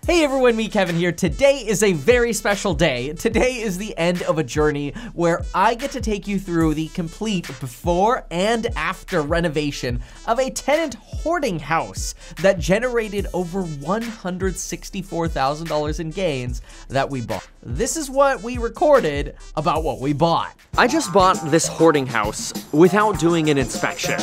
Hey everyone, me Kevin here. Today is a very special day. Today is the end of a journey where I get to take you through the complete before and after renovation of a tenant hoarding house that generated over $164,000 in gains that we bought. This is what we recorded about what we bought. I just bought this hoarding house without doing an inspection.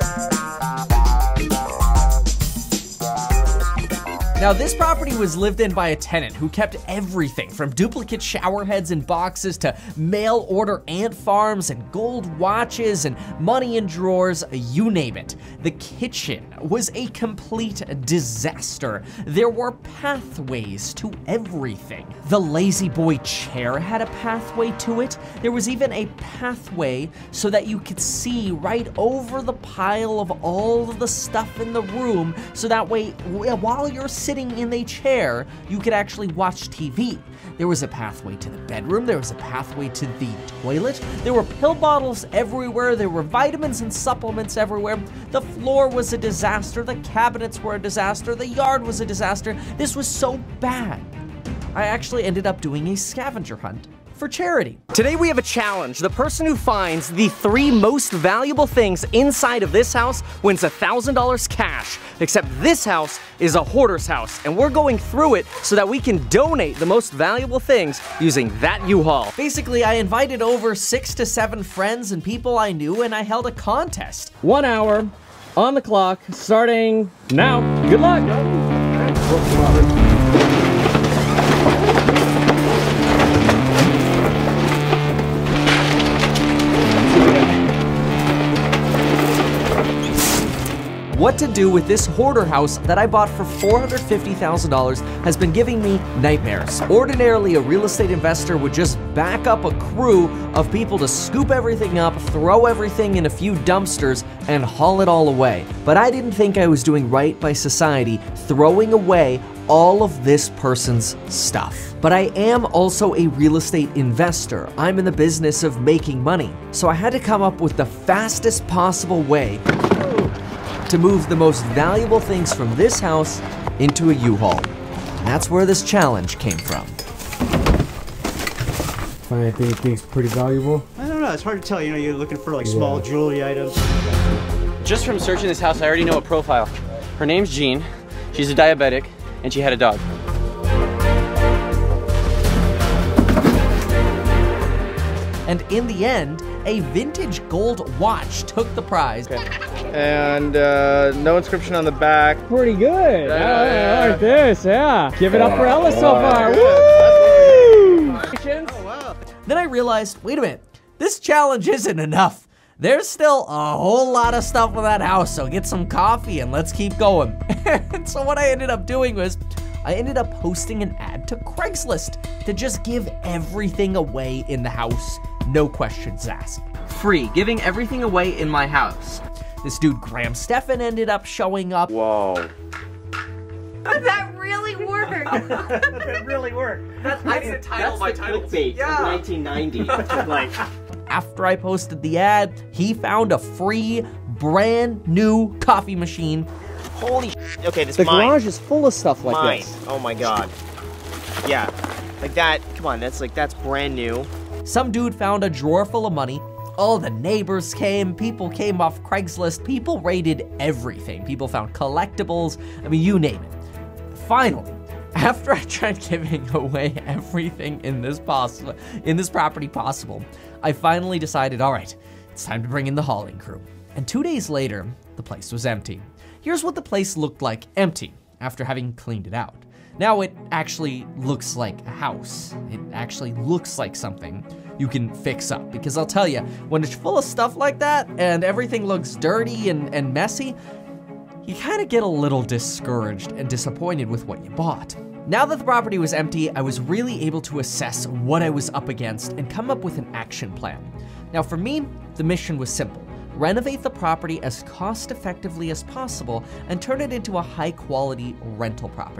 Now, this property was lived in by a tenant who kept everything from duplicate shower heads and boxes to mail order ant farms and gold watches and money in drawers, you name it. The kitchen was a complete disaster. There were pathways to everything. The lazy boy chair had a pathway to it. There was even a pathway so that you could see right over the pile of all of the stuff in the room, so that way, while you're sitting in a chair, you could actually watch TV. There was a pathway to the bedroom, there was a pathway to the toilet, there were pill bottles everywhere, there were vitamins and supplements everywhere. The floor was a disaster, the cabinets were a disaster, the yard was a disaster. This was so bad, I actually ended up doing a scavenger hunt for charity. Today we have a challenge. The person who finds the 3 most valuable things inside of this house wins $1,000 cash. Except this house is a hoarder's house, and we're going through it so that we can donate the most valuable things using that U-Haul. Basically, I invited over 6 to 7 friends and people I knew, and I held a contest. 1 hour on the clock, starting now. Good luck. What to do with this hoarder house that I bought for $450,000 has been giving me nightmares. Ordinarily, a real estate investor would just back up a crew of people to scoop everything up, throw everything in a few dumpsters, and haul it all away. But I didn't think I was doing right by society, throwing away all of this person's stuff. But I am also a real estate investor. I'm in the business of making money. So I had to come up with the fastest possible way to move the most valuable things from this house into a U-Haul. And that's where this challenge came from. Find anything you think's pretty valuable? I don't know, it's hard to tell. You know, you're looking for like small jewelry items. Just from searching this house, I already know a profile. Her name's Jean, she's a diabetic, and she had a dog. And in the end, a vintage gold watch took the prize. Okay. And no inscription on the back. Pretty good. I like this, yeah. Give it up for Ella so far. Woo! Oh, wow. Then I realized, wait a minute, this challenge isn't enough. There's still a whole lot of stuff in that house, so get some coffee and let's keep going. And so what I ended up doing was, I ended up posting an ad to Craigslist to just give everything away in the house, no questions asked. Free, giving everything away in my house. This dude, Graham Stephan, ended up showing up. Whoa. That really worked. It really worked. I need to title my clickbait of 1990. Like, After I posted the ad, he found a free, brand new coffee machine. holy shit. Okay, this The mine. garage is full of stuff like Mine. this. Oh my god. Yeah. Like that, come on, that's brand new. Some dude found a drawer full of money. All the neighbors came, people came off Craigslist, people raided everything. People found collectibles, I mean, you name it. Finally, after I tried giving away everything in this property possible, I finally decided, all right, it's time to bring in the hauling crew. And 2 days later, the place was empty. Here's what the place looked like empty after having cleaned it out. Now it actually looks like a house. It actually looks like something you can fix up, because I'll tell you, when it's full of stuff like that and everything looks dirty and messy, you kind of get a little discouraged and disappointed with what you bought. Now that the property was empty, I was really able to assess what I was up against and come up with an action plan. Now for me, the mission was simple. Renovate the property as cost effectively as possible and turn it into a high quality rental property.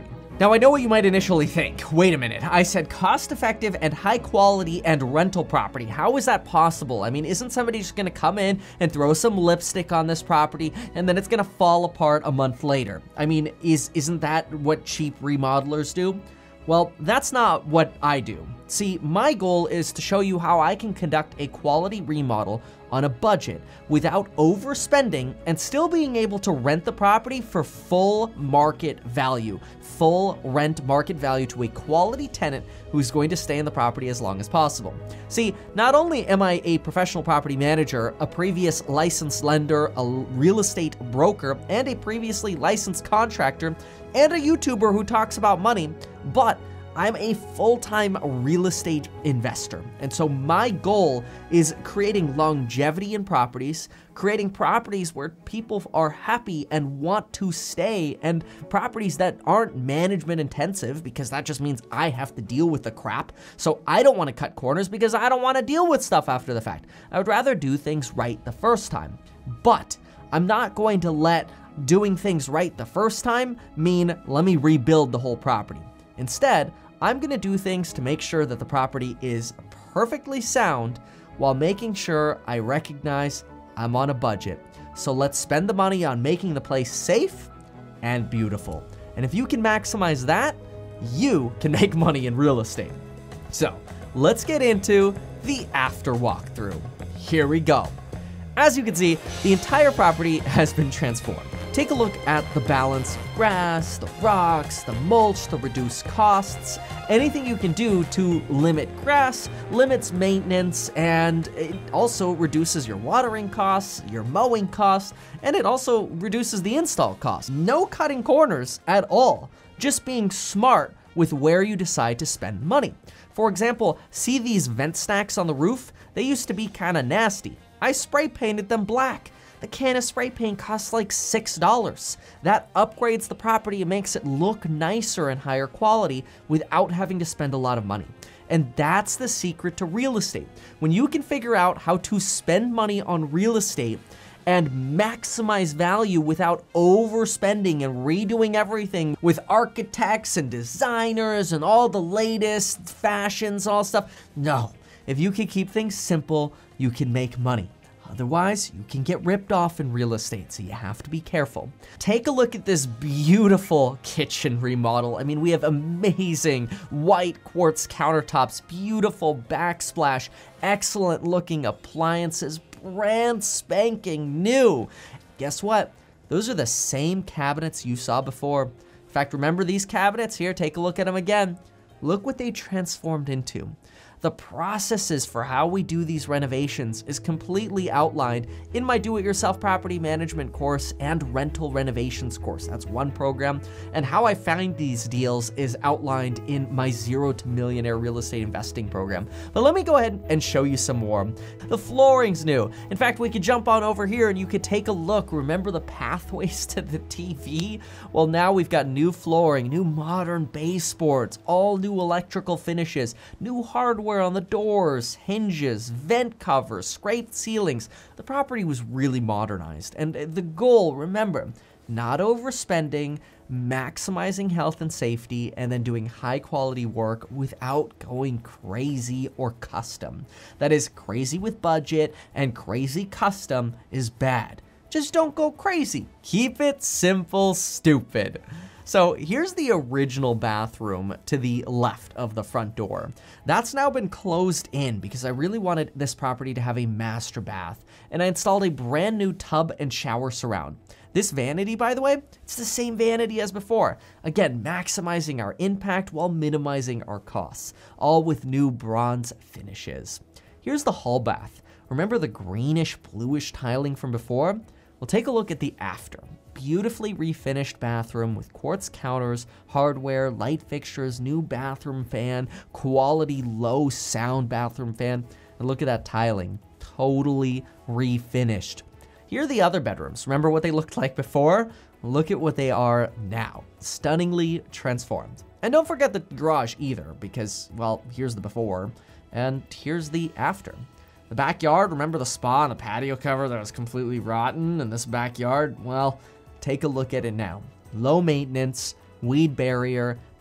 Now I know what you might initially think. Wait a minute, I said cost-effective and high quality and rental property. How is that possible? I mean, isn't somebody just gonna come in and throw some lipstick on this property and then it's gonna fall apart a month later? I mean, isn't that what cheap remodelers do? Well, that's not what I do. See, my goal is to show you how I can conduct a quality remodel on a budget without overspending and still being able to rent the property for full market value, full rent market value to a quality tenant who's going to stay in the property as long as possible. See, not only am I a professional property manager, a previous licensed lender, a real estate broker, and a previously licensed contractor, and a YouTuber who talks about money, but I'm a full-time real estate investor. And so my goal is creating longevity in properties, creating properties where people are happy and want to stay, and properties that aren't management intensive, because that just means I have to deal with the crap. So I don't want to cut corners because I don't want to deal with stuff after the fact. I would rather do things right the first time. But I'm not going to let doing things right the first time mean let me rebuild the whole property. Instead, I'm gonna do things to make sure that the property is perfectly sound while making sure I recognize I'm on a budget. So let's spend the money on making the place safe and beautiful. And if you can maximize that, you can make money in real estate. So let's get into the after walkthrough. Here we go. As you can see, the entire property has been transformed. Take a look at the balanced grass, the rocks, the mulch, the reduced costs. Anything you can do to limit grass, limits maintenance, and it also reduces your watering costs, your mowing costs, and it also reduces the install costs. No cutting corners at all, just being smart with where you decide to spend money. For example, see these vent stacks on the roof? They used to be kind of nasty. I spray painted them black. The can of spray paint costs like $6. That upgrades the property and makes it look nicer and higher quality without having to spend a lot of money. And that's the secret to real estate. When you can figure out how to spend money on real estate and maximize value without overspending and redoing everything with architects and designers and all the latest fashions and all stuff. No, if you can keep things simple, you can make money. Otherwise, you can get ripped off in real estate, so you have to be careful. Take a look at this beautiful kitchen remodel. I mean, we have amazing white quartz countertops, beautiful backsplash, excellent looking appliances, brand spanking new. Guess what? Those are the same cabinets you saw before. In fact, remember these cabinets? Here, take a look at them again. Look what they transformed into. The processes for how we do these renovations is completely outlined in my do-it-yourself property management course and rental renovations course. That's one program. And how I find these deals is outlined in my 0 to Millionaire real estate investing program. But let me go ahead and show you some more. The flooring's new. In fact, we could jump on over here and you could take a look. Remember the pathways to the TV? Well, now we've got new flooring, new modern baseboards, all new electrical finishes, new hardware on the doors, hinges, vent covers, scraped ceilings. The property was really modernized. And the goal, remember, not overspending, maximizing health and safety, and then doing high quality work without going crazy or custom. That is, crazy with budget and crazy custom is bad. Just don't go crazy. Keep it simple, stupid. So here's the original bathroom to the left of the front door. That's now been closed in because I really wanted this property to have a master bath, and I installed a brand new tub and shower surround. This vanity, by the way, it's the same vanity as before. Again, maximizing our impact while minimizing our costs, all with new bronze finishes. Here's the hall bath. Remember the greenish bluish tiling from before? Well, take a look at the after. Beautifully refinished bathroom with quartz counters, hardware, light fixtures, new bathroom fan, quality low sound bathroom fan. And look at that tiling, totally refinished. Here are the other bedrooms. Remember what they looked like before? Look at what they are now, stunningly transformed. And don't forget the garage either, because, well, here's the before, and here's the after. The backyard, remember the spa and the patio cover that was completely rotten? And this backyard, well, take a look at it now. Low maintenance, weed barrier,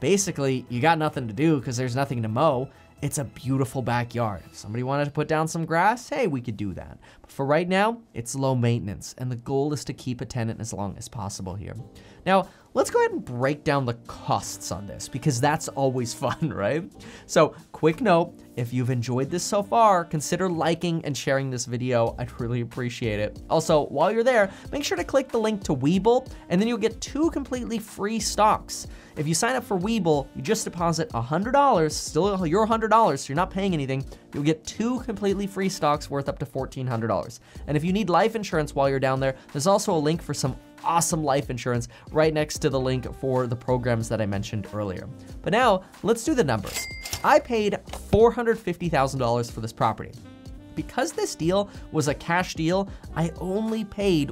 Basically, you got nothing to do because there's nothing to mow. It's a beautiful backyard. If somebody wanted to put down some grass, hey, we could do that. But for right now, it's low maintenance, and the goal is to keep a tenant as long as possible here. Now, let's go ahead and break down the costs on this because that's always fun, right? So, quick note, if you've enjoyed this so far, consider liking and sharing this video. I'd really appreciate it. Also, while you're there, make sure to click the link to Webull, and then you'll get 2 completely free stocks. If you sign up for Webull, you just deposit $100, still your $100, so you're not paying anything. You'll get 2 completely free stocks worth up to $1,400. And if you need life insurance while you're down there, there's also a link for some awesome life insurance right next to the link for the programs that I mentioned earlier. But now, let's do the numbers. I paid $450,000 for this property. Because this deal was a cash deal, I only paid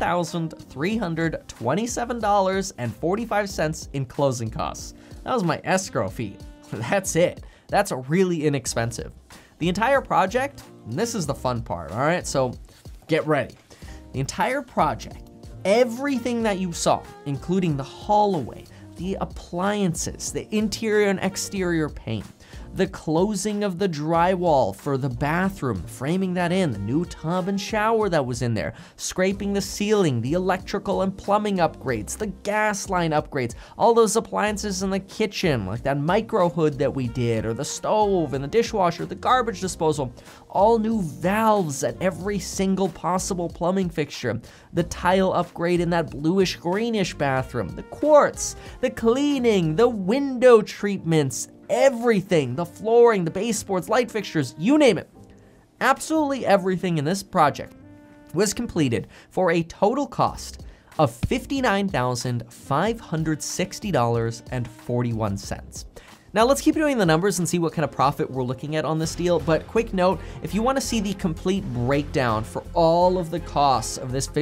$1,327.45 in closing costs. That was my escrow fee. That's it. That's really inexpensive. The entire project, and this is the fun part, all right? So get ready. The entire project, everything that you saw, including the hallway, the appliances, the interior and exterior paint, the closing of the drywall for the bathroom, framing that in, the new tub and shower that was in there, scraping the ceiling, the electrical and plumbing upgrades, the gas line upgrades, all those appliances in the kitchen, like that micro hood that we did, or the stove and the dishwasher, the garbage disposal, all new valves at every single possible plumbing fixture, the tile upgrade in that bluish greenish bathroom, the quartz, the cleaning, the window treatments, everything, the flooring, the baseboards, light fixtures, you name it. Absolutely everything in this project was completed for a total cost of $59,560.41. Now let's keep doing the numbers and see what kind of profit we're looking at on this deal, but quick note, if you want to see the complete breakdown for all of the costs of this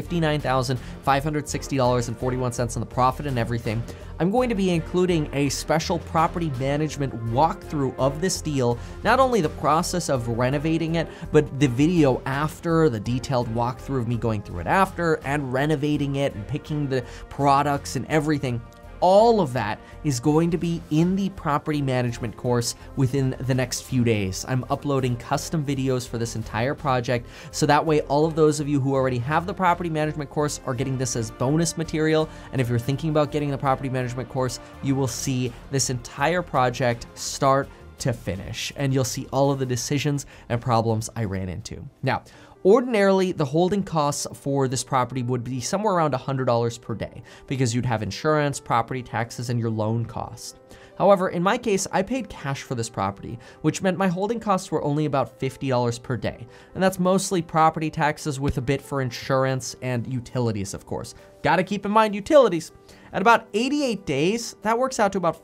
$59,560.41 on the profit and everything, I'm going to be including a special property management walkthrough of this deal, not only the process of renovating it, but the video after, the detailed walkthrough of me going through it after, and renovating it and picking the products and everything. All of that is going to be in the property management course within the next few days. I'm uploading custom videos for this entire project, so that way all of those of you who already have the property management course are getting this as bonus material, and if you're thinking about getting the property management course, you will see this entire project start to finish, and you'll see all of the decisions and problems I ran into. Now, ordinarily, the holding costs for this property would be somewhere around $100 per day because you'd have insurance, property taxes, and your loan cost. However, in my case, I paid cash for this property, which meant my holding costs were only about $50 per day. And that's mostly property taxes with a bit for insurance and utilities, of course. Gotta keep in mind utilities. At about 88 days, that works out to about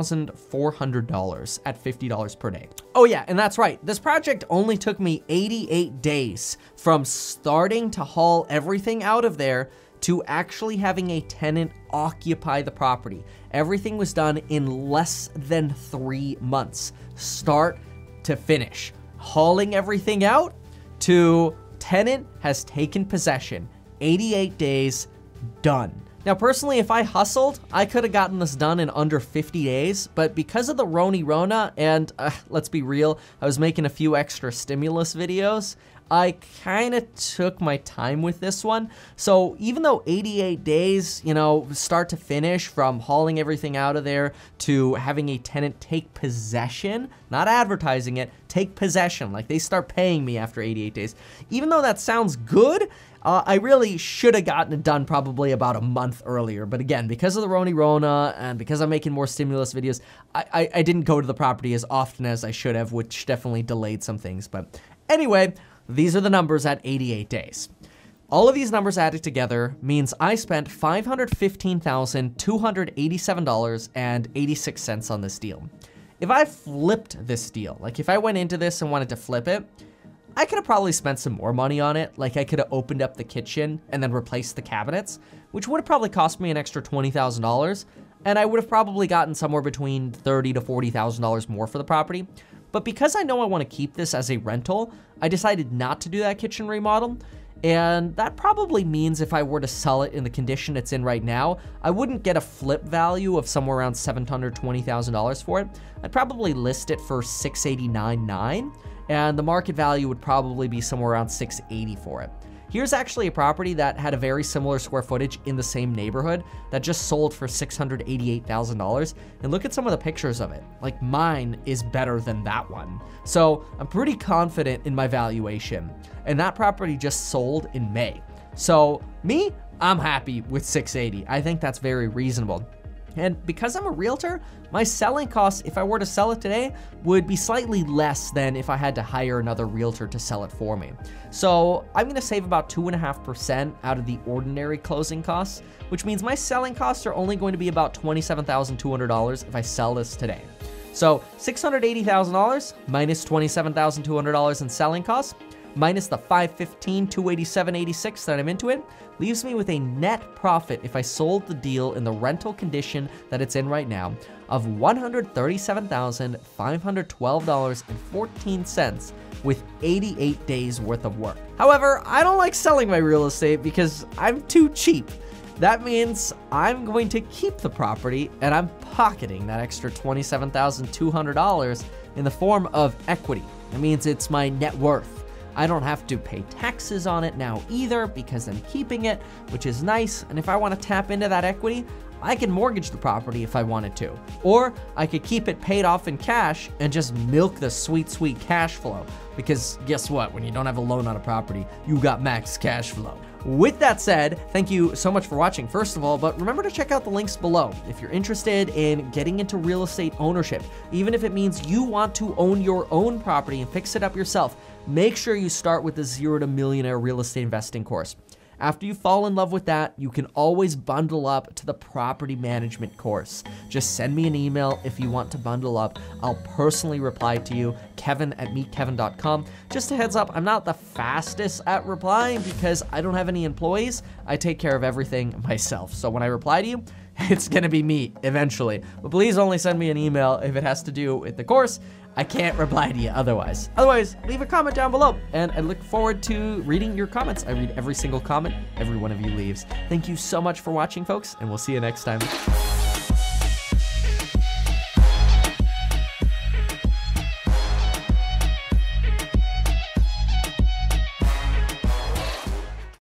$4,400 at $50 per day. Oh yeah, and that's right. This project only took me 88 days from starting to haul everything out of there to actually having a tenant occupy the property. Everything was done in less than 3 months, start to finish. Hauling everything out to tenant has taken possession. 88 days, done. Now, personally, if I hustled, I could have gotten this done in under 50 days, but because of the Rona, and let's be real, I was making a few extra stimulus videos, I kind of took my time with this one. So even though 88 days, you know, start to finish from hauling everything out of there to having a tenant take possession, not advertising it, take possession, like they start paying me after 88 days. Even though that sounds good, I really should have gotten it done probably about a month earlier. But again, because of the Rona and because I'm making more stimulus videos, I didn't go to the property as often as I should have, which definitely delayed some things. But anyway, these are the numbers at 88 days. All of these numbers added together means I spent $515,287.86 on this deal. If I flipped this deal, like if I went into this and wanted to flip it, I could have probably spent some more money on it. Like I could have opened up the kitchen and then replaced the cabinets, which would have probably cost me an extra $20,000. And I would have probably gotten somewhere between $30,000 to $40,000 more for the property. But because I know I want to keep this as a rental, I decided not to do that kitchen remodel. And that probably means if I were to sell it in the condition it's in right now, I wouldn't get a flip value of somewhere around $720,000 for it. I'd probably list it for $689,900, and the market value would probably be somewhere around $680,000 for it. Here's actually a property that had a very similar square footage in the same neighborhood that just sold for $688,000. And look at some of the pictures of it. Like, mine is better than that one. So I'm pretty confident in my valuation. And that property just sold in May. So me, I'm happy with $680,000. I think that's very reasonable. And because I'm a realtor, my selling costs, if I were to sell it today, would be slightly less than if I had to hire another realtor to sell it for me. So I'm gonna save about 2.5% out of the ordinary closing costs, which means my selling costs are only going to be about $27,200 if I sell this today. So $680,000 minus $27,200 in selling costs, minus the $515,287.86 that I'm into it, leaves me with a net profit if I sold the deal in the rental condition that it's in right now of $137,512.14 with 88 days worth of work. However, I don't like selling my real estate because I'm too cheap. That means I'm going to keep the property and I'm pocketing that extra $27,200 in the form of equity. That means it's my net worth. I don't have to pay taxes on it now either because I'm keeping it, which is nice. And if I want to tap into that equity, I can mortgage the property if I wanted to. Or I could keep it paid off in cash and just milk the sweet, sweet cash flow. Because guess what? When you don't have a loan on a property, you got max cash flow. With that said, thank you so much for watching, first of all, but remember to check out the links below if you're interested in getting into real estate ownership. Even if it means you want to own your own property and fix it up yourself, make sure you start with the 0 to Millionaire Real Estate Investing course. After you fall in love with that, you can always bundle up to the property management course. Just send me an email if you want to bundle up. I'll personally reply to you, kevin@meetkevin.com. Just a heads up, I'm not the fastest at replying because I don't have any employees. I take care of everything myself. So when I reply to you, it's gonna be me eventually. But please only send me an email if it has to do with the course. I can't reply to you otherwise. Otherwise, leave a comment down below, and I look forward to reading your comments. I read every single comment every one of you leaves. Thank you so much for watching, folks, and we'll see you next time.